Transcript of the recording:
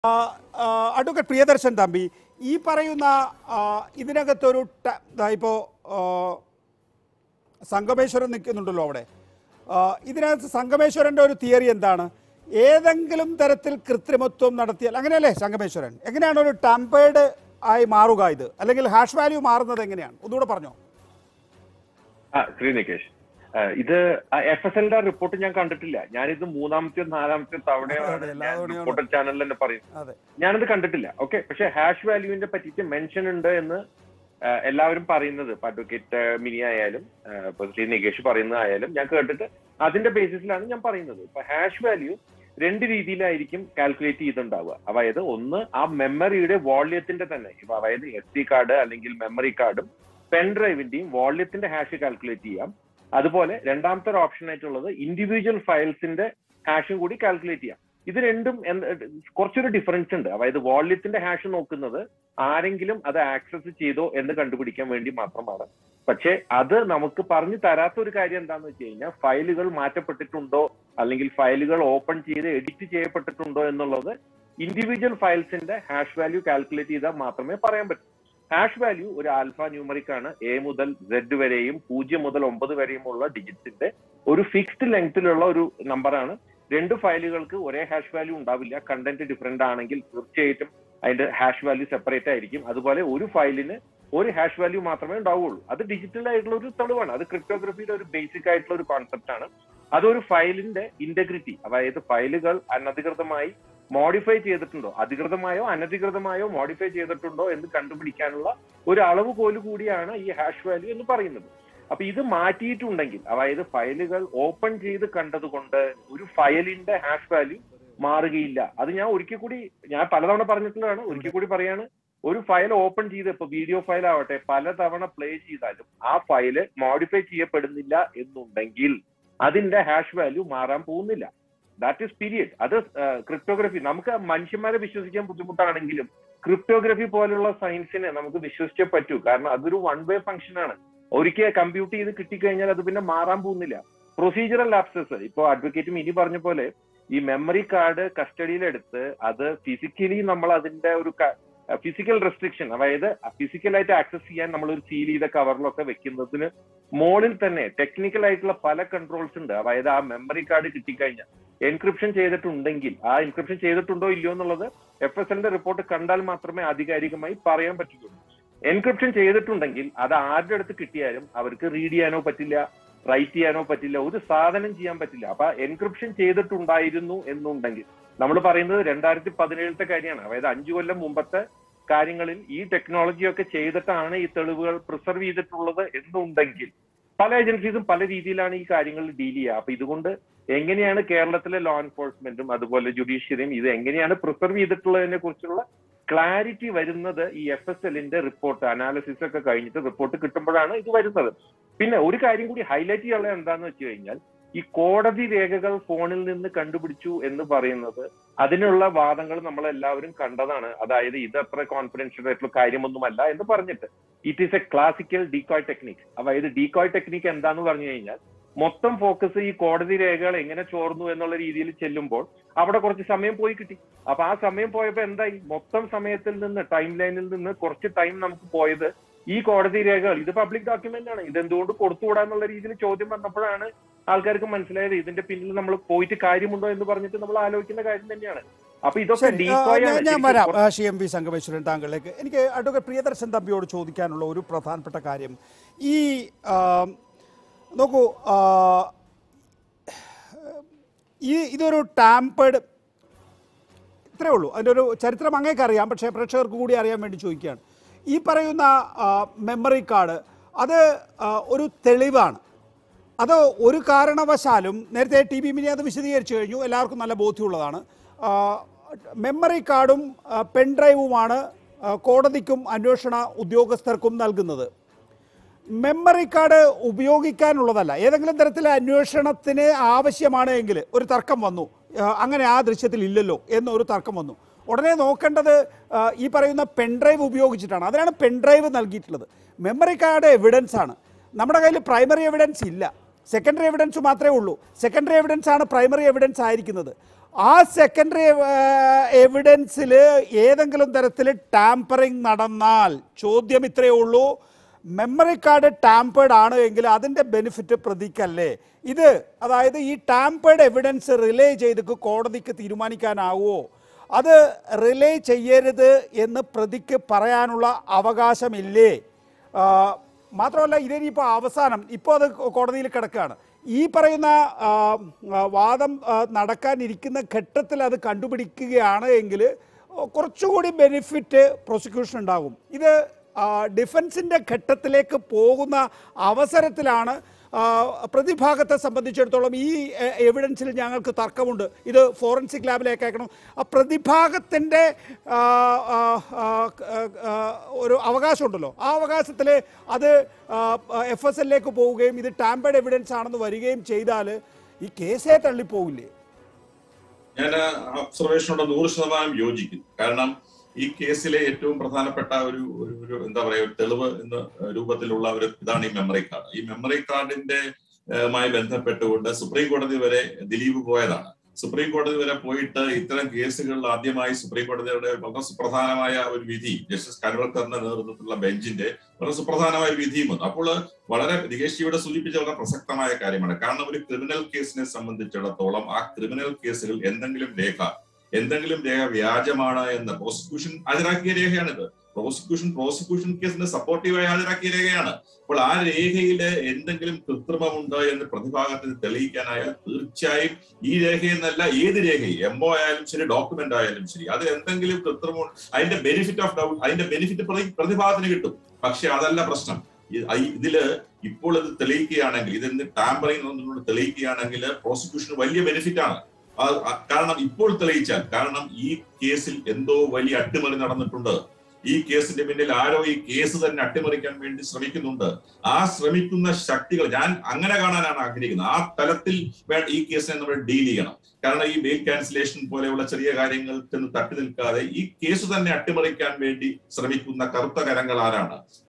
Advocate Priyadarshan Thampi, ഈ പറയുന്ന ഇതിനകത്തൊരു ഇപ്പോൾ സംഗമേശ്വരൻ നിൽക്കുന്നുണ്ടല്ലോ അവിടെ, ഇതിനകത്ത് സംഗമേശ്വരൻ്റെ ഒരു തിയറി എന്താണ്? ഏതെങ്കിലും തരത്തിൽ കൃത്രിമത്വം നടത്തിയാൽ, അങ്ങനെയല്ലേ സംഗമേശ്വരൻ, എങ്ങനെയാണ് ഒരു ടാമ്പേർഡ് ആയി മാറുക ഇത്, അല്ലെങ്കിൽ ഹാഷ് വാല്യൂ മാറുന്നത് എങ്ങനെയാണ്? ഒന്നുകൂടെ പറഞ്ഞോ. ശ്രീ നികേഷ്, ഇത് FSLന്റെ റിപ്പോർട്ട് ഞാൻ കണ്ടിട്ടില്ല. ഞാനിത് മൂന്നാമത്തെ നാലാമത്തെ തവണയാണ് റിപ്പോർട്ടർ ചാനലിൽ തന്നെ പറയുന്നത്. ഞാനത് കണ്ടിട്ടില്ല. ഓക്കെ, പക്ഷെ ഹാഷ് വാല്യൂവിനെ പറ്റിയിട്ട് മെൻഷൻ ഉണ്ട് എന്ന് എല്ലാവരും പറയുന്നത്, ഇപ്പൊ അഡ്വക്കേറ്റ് മിനി ആയാലും ഇപ്പൊ ശ്രീ നികേഷ് പറയുന്നതായാലും ഞാൻ കേട്ടിട്ട് അതിന്റെ ബേസിസിലാണ് ഞാൻ പറയുന്നത്. ഇപ്പൊ ഹാഷ് വാല്യൂ രണ്ട് രീതിയിലായിരിക്കും കാൽക്കുലേറ്റ് ചെയ്തിട്ടുണ്ടാവുക. അതായത് ഒന്ന് ആ മെമ്മറിയുടെ വോള്യത്തിന്റെ തന്നെ, ഇപ്പൊ അതായത് SD കാർഡ് അല്ലെങ്കിൽ മെമ്മറി കാർഡും പെൻ ഡ്രൈവിന്റെയും വോള്യത്തിന്റെ ഹാഷ് കാൽക്കുലേറ്റ് ചെയ്യാം. അതുപോലെ രണ്ടാമത്തെ ഒരു ഓപ്ഷൻ ആയിട്ടുള്ളത് ഇൻഡിവിജ്വൽ ഫയൽസിന്റെ ഹാഷും കൂടി കാൽക്കുലേറ്റ് ചെയ്യാം. ഇത് രണ്ടും കുറച്ചൊരു ഡിഫറൻസ് ഉണ്ട്. അതായത് വോള്യത്തിന്റെ ഹാഷ് നോക്കുന്നത് ആരെങ്കിലും അത് ആക്സസ് ചെയ്തോ എന്ന് കണ്ടുപിടിക്കാൻ വേണ്ടി മാത്രമാണ്. പക്ഷെ അത് നമുക്ക് പറഞ്ഞു തരാത്ത ഒരു കാര്യം എന്താണെന്ന് വെച്ച് കഴിഞ്ഞാൽ, ഫയലുകൾ മാറ്റപ്പെട്ടിട്ടുണ്ടോ അല്ലെങ്കിൽ ഫയലുകൾ ഓപ്പൺ ചെയ്ത് എഡിറ്റ് ചെയ്യപ്പെട്ടിട്ടുണ്ടോ എന്നുള്ളത് ഇൻഡിവിജ്വൽ ഫയൽസിന്റെ ഹാഷ് വാല്യൂ കാൽക്കുലേറ്റ് ചെയ്താൽ മാത്രമേ പറയാൻ പറ്റൂ. ഹാഷ് വാല്യൂ ഒരു ആൽഫ ന്യൂമറിക് ആണ്. A മുതൽ Z വരെയും 0 മുതൽ 9 വരെയുമുള്ള ഡിജിറ്റ്സിന്റെ ഒരു ഫിക്സ്ഡ് ലെങ്തിലുള്ള ഒരു നമ്പറാണ്. രണ്ട് ഫയലുകൾക്ക് ഒരേ ഹാഷ് വാല്യൂ ഉണ്ടാവില്ല. കണ്ടന്റ് ഡിഫറെന്റ് ആണെങ്കിൽ തീർച്ചയായിട്ടും അതിന്റെ ഹാഷ് വാല്യൂ സെപ്പറേറ്റ് ആയിരിക്കും. അതുപോലെ ഒരു ഫയലിന് ഒരു ഹാഷ് വാല്യൂ മാത്രമേ ഉണ്ടാവുള്ളൂ. അത് ഡിജിറ്റൽ ആയിട്ടുള്ള ഒരു തെളിവാണ്. അത് ക്രിപ്റ്റോഗ്രഫിയുടെ ഒരു ബേസിക് ആയിട്ടുള്ള ഒരു കോൺസെപ്റ്റ് ആണ്. അതൊരു ഫയലിന്റെ ഇന്റഗ്രിറ്റി, അതായത് ഫയലുകൾ അനധികൃതമായി മോഡിഫൈ ചെയ്തിട്ടുണ്ടോ, അധികൃതമായോ അനധികൃതമായോ മോഡിഫൈ ചെയ്തിട്ടുണ്ടോ എന്ന് കണ്ടുപിടിക്കാനുള്ള ഒരു അളവ് കോല് കൂടിയാണ് ഈ ഹാഷ് വാല്യൂ എന്ന് പറയുന്നത്. അപ്പൊ ഇത് മാറ്റിയിട്ടുണ്ടെങ്കിൽ, അതായത് ഫയലുകൾ ഓപ്പൺ ചെയ്ത് കണ്ടതുകൊണ്ട് ഒരു ഫയലിന്റെ ഹാഷ് വാല്യൂ മാറുകയില്ല. അത് ഞാൻ പലതവണ പറഞ്ഞിട്ടുള്ളതാണ്, ഒരിക്കൽ കൂടി പറയാണ്. ഒരു ഫയൽ ഓപ്പൺ ചെയ്ത്, ഇപ്പൊ വീഡിയോ ഫയൽ ആവട്ടെ, പലതവണ പ്ലേ ചെയ്താലും ആ ഫയല് മോഡിഫൈ ചെയ്യപ്പെടുന്നില്ല എന്നുണ്ടെങ്കിൽ അതിന്റെ ഹാഷ് വാല്യൂ മാറാൻ പോകുന്നില്ല. That is period. അത് ക്രിപ്റ്റോഗ്രഫി, നമുക്ക് മനുഷ്യന്മാരെ വിശ്വസിക്കാൻ ബുദ്ധിമുട്ടാണെങ്കിലും ക്രിപ്റ്റോഗ്രഫി പോലുള്ള സയൻസിനെ നമുക്ക് വിശ്വസിച്ചേ പറ്റൂ. കാരണം അതൊരു വൺ വേ ഫംഗ്ഷൻ ആണ്. ഒരിക്കൽ കമ്പ്യൂട്ട് ചെയ്ത് കിട്ടിക്കഴിഞ്ഞാൽ അത് പിന്നെ മാറാൻ പോകുന്നില്ല. പ്രൊസീജിയറൽ ലാപ്സസ്, ഇപ്പോൾ അഡ്വക്കേറ്റും ഇനി പറഞ്ഞ പോലെ ഈ മെമ്മറി കാർഡ് കസ്റ്റഡിയിലെടുത്ത് അത് ഫിസിക്കലി നമ്മൾ അതിന്റെ ഒരു ഫിസിക്കൽ റെസ്ട്രിക്ഷൻ, അതായത് ഫിസിക്കലായിട്ട് ആക്സസ് ചെയ്യാൻ നമ്മൾ ഒരു സീൽ ചെയ്ത കവറിലൊക്കെ വെക്കുന്നതിന് മോളിൽ തന്നെ ടെക്നിക്കൽ ആയിട്ടുള്ള പല കൺട്രോൾസ് ഉണ്ട്. അതായത് ആ മെമ്മറി കാർഡ് കിട്ടിക്കഴിഞ്ഞാൽ എൻക്രിപ്ഷൻ ചെയ്തിട്ടുണ്ടെങ്കിൽ, ആ എൻക്രിപ്ഷൻ ചെയ്തിട്ടുണ്ടോ ഇല്ലയോ എന്നുള്ളത് FSLന്റെ റിപ്പോർട്ട് കണ്ടാൽ മാത്രമേ ആധികാരികമായി പറയാൻ പറ്റുള്ളൂ. എൻക്രിപ്ഷൻ ചെയ്തിട്ടുണ്ടെങ്കിൽ അത് ആരുടെ അടുത്ത് കിട്ടിയാലും അവർക്ക് റീഡ് ചെയ്യാനോ പറ്റില്ല, റൈറ്റ് ചെയ്യാനോ പറ്റില്ല, ഒരു സാധനം ചെയ്യാൻ പറ്റില്ല. അപ്പൊ എൻക്രിപ്ഷൻ ചെയ്തിട്ടുണ്ടായിരുന്നു എന്നുണ്ടെങ്കിൽ, നമ്മൾ പറയുന്നത് 2017 കാര്യമാണ്, അതായത് 5 കൊല്ലം മുമ്പത്തെ കാര്യങ്ങളിൽ ഈ ടെക്നോളജിയൊക്കെ ചെയ്തിട്ടാണ് ഈ തെളിവുകൾ പ്രിസർവ് ചെയ്തിട്ടുള്ളത് എന്നുണ്ടെങ്കിൽ പല ഏജൻസീസും പല രീതിയിലാണ് ഈ കാര്യങ്ങൾ ഡീൽ ചെയ്യുക. അപ്പൊ ഇതുകൊണ്ട് എങ്ങനെയാണ് കേരളത്തിലെ ലോ എൻഫോഴ്സ്മെന്റും അതുപോലെ ജുഡീഷ്യറിയും ഇത് എങ്ങനെയാണ് പ്രിസർവ് ചെയ്തിട്ടുള്ളതിനെ കുറിച്ചുള്ള ക്ലാരിറ്റി വരുന്നത് ഈ FSLന്റെ റിപ്പോർട്ട് അനാലിസിസ് ഒക്കെ കഴിഞ്ഞിട്ട് റിപ്പോർട്ട് കിട്ടുമ്പോഴാണ് ഇത് വരുന്നത്. പിന്നെ ഒരു കാര്യം കൂടി ഹൈലൈറ്റ് ചെയ്യാനുള്ളത് എന്താന്ന് വെച്ച് കഴിഞ്ഞാൽ, ഈ കോടതി രേഖകൾ ഫോണിൽ നിന്ന് കണ്ടുപിടിച്ചു എന്ന് പറയുന്നത്, അതിനുള്ള വാദങ്ങൾ നമ്മൾ എല്ലാവരും കണ്ടതാണ്. അതായത് ഇത് അത്ര കോൺഫിഡൻഷ്യൽ ആയിട്ടുള്ള കാര്യമൊന്നുമല്ല എന്ന് പറഞ്ഞിട്ട് it is a classical decoy technique. അതായത് ഡീകോയ് ടെക്നിക് എന്താന്ന് പറഞ്ഞു കഴിഞ്ഞാൽ, മൊത്തം ഫോക്കസ് ഈ കോടതി രേഖകൾ എങ്ങനെ ചോർന്നു എന്നുള്ള രീതിയിൽ ചെല്ലുമ്പോൾ അവിടെ കുറച്ച് സമയം പോയി കിട്ടി. അപ്പൊ ആ സമയം പോയപ്പോ എന്തായി, മൊത്തം സമയത്തിൽ നിന്ന് ടൈം ലൈനിൽ നിന്ന് കുറച്ച് ടൈം നമുക്ക് പോയത് ഈ കോടതി രേഖകൾ, ഇത് പബ്ലിക് ഡോക്യുമെന്റ് ആണ്, ഇതെന്തുകൊണ്ട് കൊടുത്തുകൂടാന്നുള്ള രീതിയിൽ ചോദ്യം വന്നപ്പോഴാണ് ആൾക്കാർക്ക് മനസ്സിലായത് ഇതിന്റെ പിന്നിൽ നമ്മൾ പോയിട്ട് കാര്യമുണ്ടോ എന്ന് പറഞ്ഞിട്ട് നമ്മൾ ആലോചിക്കുന്ന കാര്യം തന്നെയാണ്. അപ്പൊ ഇതൊക്കെ ഞാൻ വരാം MV സംഗമേശ്വരൻ താങ്കളിലേക്ക്. എനിക്ക് അഡ്വക്കേറ്റ് പ്രിയദർശൻ തമ്പിയോട് ചോദിക്കാനുള്ള ഒരു പ്രധാനപ്പെട്ട കാര്യം, ഈ നോക്കൂ, ഇതൊരു ടാമ്പേർഡ്, ഇത്രയേ ഉള്ളൂ. അതിൻ്റെ ഒരു ചരിത്രം അങ്ങേക്കറിയാം, പക്ഷേ പ്രേക്ഷകർക്ക് കൂടി അറിയാൻ വേണ്ടി ചോദിക്കുകയാണ്. ഈ പറയുന്ന മെമ്മറി കാർഡ് അത് ഒരു തെളിവാണ്. അത് ഒരു കാരണവശാലും, നേരത്തെ TB മിനി അത് വിശദീകരിച്ചു കഴിഞ്ഞു, എല്ലാവർക്കും നല്ല ബോധ്യമുള്ളതാണ്. മെമ്മറി കാർഡും പെൻഡ്രൈവുമാണ് കോടതിക്കും അന്വേഷണ ഉദ്യോഗസ്ഥർക്കും നൽകുന്നത്. മെമ്മറി കാർഡ് ഉപയോഗിക്കാനുള്ളതല്ല. ഏതെങ്കിലും തരത്തിലെ അന്വേഷണത്തിന് ആവശ്യമാണ് എങ്കിൽ ഒരു തർക്കം വന്നു, അങ്ങനെ ആ ദൃശ്യത്തിൽ ഇല്ലല്ലോ എന്നൊരു തർക്കം വന്നു, ഉടനെ നോക്കേണ്ടത് ഈ പറയുന്ന പെൻഡ്രൈവ് ഉപയോഗിച്ചിട്ടാണ്. അതിനാണ് പെൻഡ്രൈവ് നൽകിയിട്ടുള്ളത്. മെമ്മറി കാർഡ് എവിഡൻസ് ആണ്. നമ്മുടെ കയ്യിൽ പ്രൈമറി എവിഡൻസ് ഇല്ല, സെക്കൻഡറി എവിഡൻസ് മാത്രമേ ഉള്ളൂ. സെക്കൻഡറി എവിഡൻസ് ആണ് പ്രൈമറി എവിഡൻസ് ആയിരിക്കുന്നത്. ആ സെക്കൻഡറി എവിഡൻസിൽ ഏതെങ്കിലും തരത്തിൽ ടാമ്പറിങ് നടന്നാൽ ചോദ്യം ഇത്രയേ ഉള്ളൂ, മെമ്മറി കാർഡ് ടാമ്പേർഡ് ആണ് എങ്കിൽ അതിൻ്റെ ബെനിഫിറ്റ് പ്രതിക്കല്ലേ? ഇത് അതായത് ഈ ടാമ്പേർഡ് എവിഡൻസ് റിലേ ചെയ്ത് കോടതിക്ക് തീരുമാനിക്കാനാവുമോ? അത് റിലേ ചെയ്യരുത് എന്ന് പ്രതിക്ക് പറയാനുള്ള അവകാശമില്ലേ? മാത്രമല്ല ഇതിനിപ്പോൾ അവസാനം ഇപ്പോൾ അത് കോടതിയിൽ കിടക്കുകയാണ്. ഈ പറയുന്ന വാദം നടക്കാനിരിക്കുന്ന ഘട്ടത്തിൽ അത് കണ്ടുപിടിക്കുകയാണ് എങ്കിൽ കുറച്ചുകൂടി ബെനിഫിറ്റ് പ്രോസിക്യൂഷൻ ഉണ്ടാകും. ഇത് ഡിഫൻസിൻ്റെ ഘട്ടത്തിലേക്ക് പോകുന്ന അവസരത്തിലാണ് പ്രതിഭാഗത്തെ സംബന്ധിച്ചിടത്തോളം ഈ എവിഡൻസിൽ ഞങ്ങൾക്ക് തർക്കമുണ്ട്, ഇത് ഫോറൻസിക് ലാബിലേക്ക് അയക്കണം. ആ പ്രതിഭാഗത്തിൻ്റെ ഒരു അവകാശമുണ്ടല്ലോ, ആ അവകാശത്തിൽ അത് FSLലേക്ക് പോവുകയും ഇത് ടാമ്പേർഡ് എവിഡൻസ് ആണെന്ന് വരികയും ചെയ്താൽ ഈ കേസേ തള്ളിപ്പോകില്ലേ? ഞാൻ ഒബ്സർവേഷനോട് 100% യോജിക്കുന്നു. കാരണം ഈ കേസിലെ ഏറ്റവും പ്രധാനപ്പെട്ട ഒരു എന്താ പറയുക ഒരു തെളിവ് എന്ന രൂപത്തിലുള്ള ഒരു ഇതാണ് ഈ മെമ്മറി കാർഡ്. ഈ മെമ്മറി കാർഡിന്റെ മായി ബന്ധപ്പെട്ടുകൊണ്ട് സുപ്രീം കോടതി വരെ ദിലീപ് പോയതാണ്. സുപ്രീം കോടതി വരെ പോയിട്ട് ഇത്തരം കേസുകളിൽ ആദ്യമായി സുപ്രീം കോടതിയുടെ വളരെ സുപ്രധാനമായ ഒരു വിധി, ജസ്റ്റിസ് കൻവൽക്കറിന്റെ നേതൃത്വത്തിലുള്ള ബെഞ്ചിന്റെ വളരെ സുപ്രധാനമായ ഒരു വിധിയും വന്നു. അപ്പോൾ വളരെ നികേഷ് സൂചിപ്പിച്ച വളരെ പ്രസക്തമായ കാര്യമാണ്. കാരണം ഒരു ക്രിമിനൽ കേസിനെ സംബന്ധിച്ചിടത്തോളം ആ ക്രിമിനൽ കേസുകൾ എന്തെങ്കിലും രേഖ വ്യാജമാണ് എന്ന് പ്രോസിക്യൂഷൻ ഹാജരാക്കിയ രേഖയാണിത്. പ്രോസിക്യൂഷൻ കേസിന് സപ്പോർട്ടീവായി ഹാജരാക്കിയ രേഖയാണ്. അപ്പോൾ ആ രേഖയിൽ എന്തെങ്കിലും കൃത്രിമമുണ്ട് എന്ന് പ്രതിഭാഗത്തിന് തെളിയിക്കാനായാൽ തീർച്ചയായും ഈ രേഖയെന്നല്ല ഏത് രേഖയും MO ആയാലും ശരി ഡോക്യുമെന്റ് ആയാലും ശരി അത് എന്തെങ്കിലും കൃത്രിമം അതിന്റെ ബെനിഫിറ്റ് ഓഫ് ഡൗട്ട് അതിന്റെ ബെനിഫിറ്റ് പ്രതിഭാഗത്തിന് കിട്ടും. പക്ഷെ അതല്ല പ്രശ്നം. ഇതില് ഇപ്പോൾ ഇത് തെളിയിക്കുകയാണെങ്കിൽ ഇതിന് ടാമ്പറിംഗ് തെളിയിക്കുകയാണെങ്കിൽ പ്രോസിക്യൂഷന് വലിയ ബെനിഫിറ്റ് ആണ്. കാരണം ഇപ്പോൾ തെളിയിച്ചാൽ, കാരണം ഈ കേസിൽ എന്തോ വലിയ അട്ടിമറി നടന്നിട്ടുണ്ട്. ഈ കേസിന്റെ പിന്നിൽ ആരോ ഈ കേസ് തന്നെ അട്ടിമറിക്കാൻ വേണ്ടി ശ്രമിക്കുന്നുണ്ട്. ആ ശ്രമിക്കുന്ന ശക്തികൾ ഞാൻ അങ്ങനെ കാണാനാണ് ആഗ്രഹിക്കുന്നത്. ആ തലത്തിൽ ഈ കേസിനെ നമ്മൾ ഡീൽ ചെയ്യണം. കാരണം ഈ ബെയിൽ ക്യാൻസലേഷൻ പോലെയുള്ള ചെറിയ കാര്യങ്ങൾക്ക് തട്ടി നിൽക്കാതെ ഈ കേസ് തന്നെ അട്ടിമറിക്കാൻ വേണ്ടി ശ്രമിക്കുന്ന കറുത്ത കരങ്ങൾ ആരാണ്?